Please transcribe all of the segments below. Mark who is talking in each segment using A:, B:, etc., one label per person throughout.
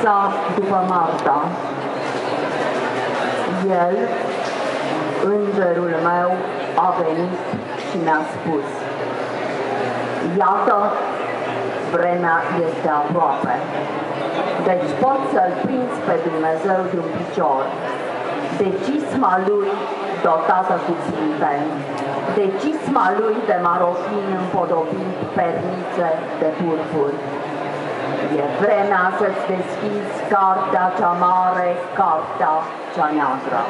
A: După Marta, el, îngerul meu, a venit și mi-a spus: iată, vremea este aproape, deci poți să-L prinzi pe Dumnezeu de un picior, de cisma Lui dotată cu ținten, de cisma Lui de marofin împodobind pernițe de purpur. E vremea să-ți deschizi cartea cea mare, cartea cea neagră.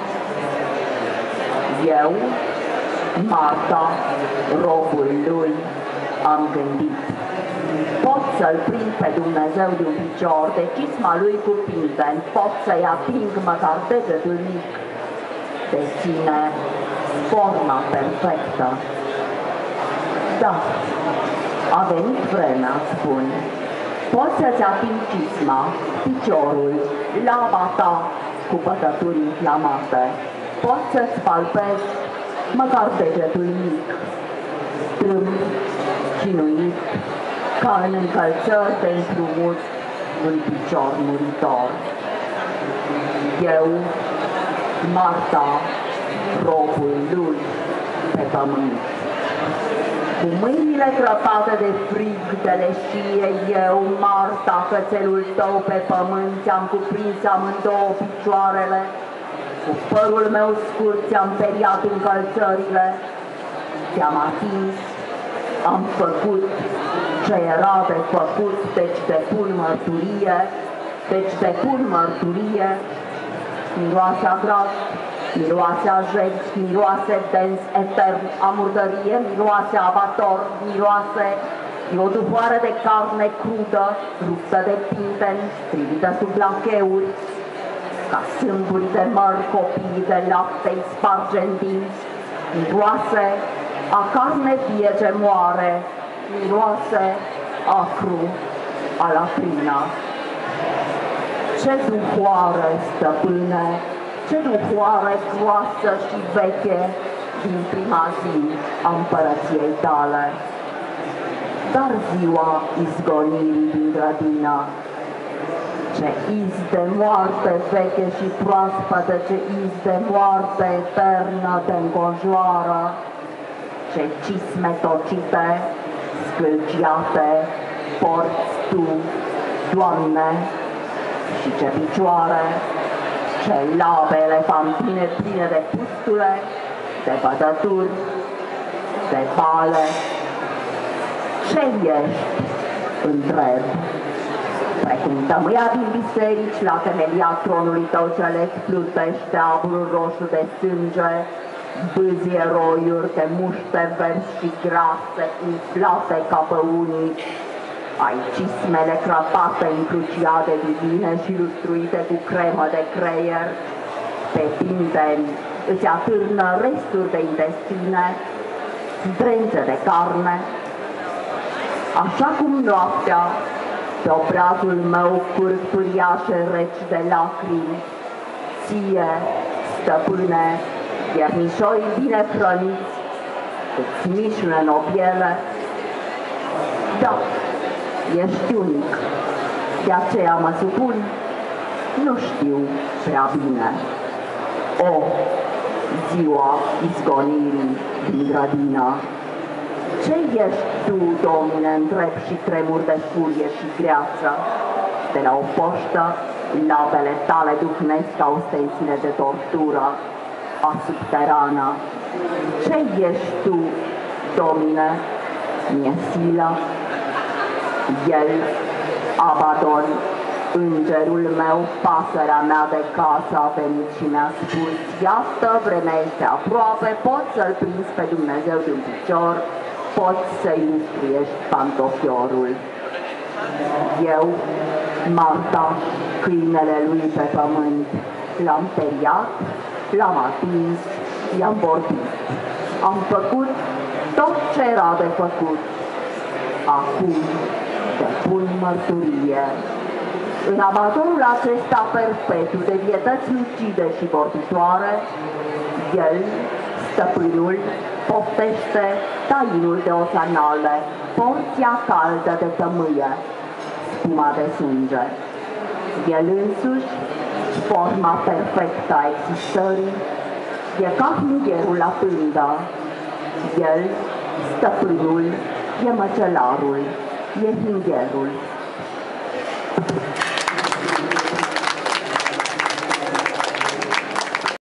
A: Eu, Marta, robul lui, am gândit: pot să-L prind pe Dumnezeu de un picior, de cisma Lui cu pinten, pot să-i ating măcar degetul mic, de ține forma perfectă. Da, a venit vremea, spun. Poți să-ți atingi cisma, piciorul, laba ta cu bătături inflamate. Poți să-ți palpezi măcar degetul mic, strâmb, chinuit, ca în încălțări de împrumut un picior muritor. Eu, Marta, robul lui pe pământ. Cu mâinile crăpate de frig, de leșie, eu, Marta, cățelul tău pe pământ, ți-am cuprins amândouă picioarele, cu părul meu scurt ți-am periat încălțările, ți-am atins, am făcut ce era de făcut, deci depun mărturie, miroase a gras, miroase a jertf, miroase dens, etern, a murdărie, miroase abator, miroase o dufoare de carne crudă, ruptă de pinten, strivită sub lacheuri, ca sâmburi de măr copii de lapte-i sparge în dinți, miroase a carne vie ce moare, miroase acru a latrina. Ce duhoare, stăpâne, ce duhoare groasă și veche din prima zi a împărăției tale. Dar ziua izgonirii din grădină, ce iz de moarte veche și proaspătă, ce iz de moarte eternă te înconjoară, ce cisme tocite, scâlciate, porți tu, Doamne, și ce picioare, ce labe elefantine pline de pustule, de bătături, de bale. Ce ești? Întreb. Precum tămâia din biserici, la temelia tronului tău celest plutește aburul roșu de sânge, bâzie roiuri de muște verzi și grase, umflate ca pe unii. Ai cismele crăpate în cruciade divine și lustruite cu cremă de creier. Pe pinteni îți atârnă resturi de intestine, zdrențe de carne. Așa cum noaptea, pe obrazul meu curg uriașe reci de lacrimi, ție, stăpâne, iernișorii bine hrăniți, îți mișună în obiele. Da, ești unic, de aceea mă supun, nu știu prea bine. O, ziua izgonirii din grădină! Ce ești tu, Domne, întreb și tremur de furie și greață. De la o poștă, labele tale duhnesc ca ustensile de tortură, a subterană. Ce ești tu, Domne, mie silă? El, Abaddon, îngerul meu, pasărea mea de casă, a venit și mi-a spus: iată, vremea este aproape, poți să-L prinzi pe Dumnezeu de un picior, poți să-i lustruiești pantofiorul. Eu, Marta, câinele lui pe pământ, l-am teriat, l-am atins, i-am vorbit. Am făcut tot ce era de făcut. Acum depun mărturie. În abatorul acesta perpetu de vietăți lucide și vorbitoare, el, stăpânul, poftește tainul de osanale, porția caldă de tămâie, spuma de sânge. El însuși, forma perfectă a existării, e ca hingherul la pândă. El, stăpânul, e măcelarul, e hingherul.